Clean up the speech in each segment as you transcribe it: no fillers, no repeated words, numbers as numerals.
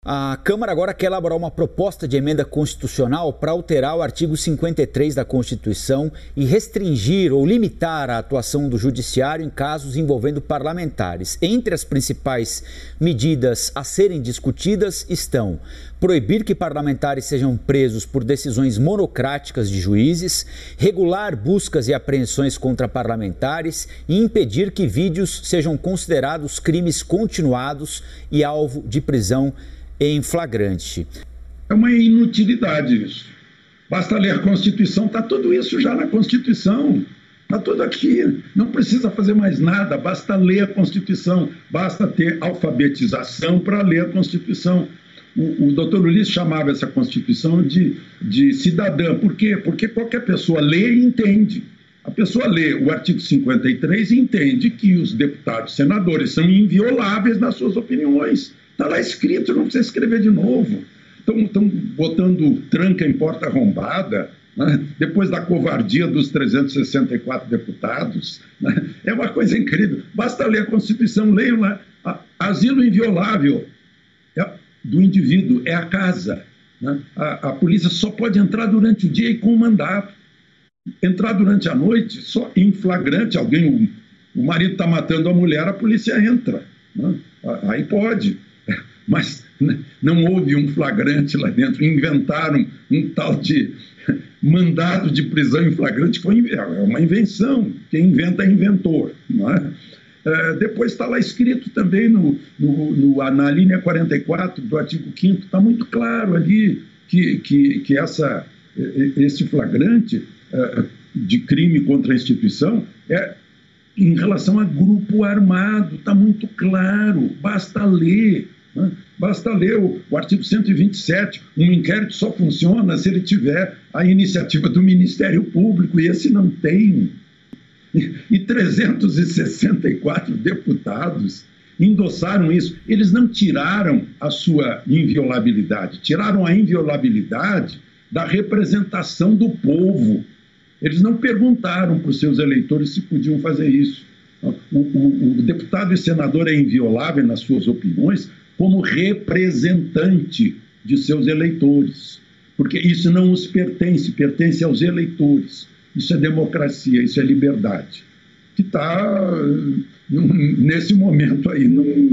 A Câmara agora quer elaborar uma proposta de emenda constitucional para alterar o artigo 53 da Constituição e restringir ou limitar a atuação do Judiciário em casos envolvendo parlamentares. Entre as principais medidas a serem discutidas estão proibir que parlamentares sejam presos por decisões monocráticas de juízes, regular buscas e apreensões contra parlamentares e impedir que vídeos sejam considerados crimes continuados e alvo de prisão em flagrante. É uma inutilidade isso. Basta ler a Constituição, está tudo isso já na Constituição. Está tudo aqui. Não precisa fazer mais nada, basta ler a Constituição. Basta ter alfabetização para ler a Constituição. O doutor Ulisses chamava essa Constituição de cidadã. Por quê? Porque qualquer pessoa lê e entende. A pessoa lê o artigo 53 e entende que os deputados e senadores são invioláveis nas suas opiniões. Está lá escrito, não precisa escrever de novo. Estão botando tranca em porta arrombada, né? Depois da covardia dos 364 deputados. Né? É uma coisa incrível. Basta ler a Constituição, leiam lá. Asilo inviolável do indivíduo é a casa. Né? A polícia só pode entrar durante o dia e com mandato. Entrar durante a noite, só em flagrante, o marido está matando a mulher, a polícia entra. Né? Aí pode. Mas não houve um flagrante lá dentro, inventaram um tal de mandado de prisão em flagrante, é uma invenção, quem inventa é inventor. Não é? Depois está lá escrito também na linha 44 do artigo 5º, está muito claro ali que esse flagrante de crime contra a instituição é em relação a grupo armado, está muito claro, basta ler. Basta ler o artigo 127, um inquérito só funciona se ele tiver a iniciativa do Ministério Público, e esse não tem. E 364 deputados endossaram isso. Eles não tiraram a sua inviolabilidade, tiraram a inviolabilidade da representação do povo. Eles não perguntaram para os seus eleitores se podiam fazer isso. O deputado e senador é inviolável nas suas opiniões como representante de seus eleitores, porque isso não os pertence aos eleitores. Isso é democracia, isso é liberdade, que está nesse momento aí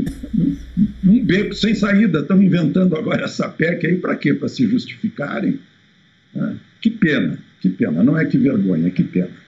num beco sem saída. Estão inventando agora essa PEC aí para quê? Para se justificarem? Que pena, não é que vergonha, que pena.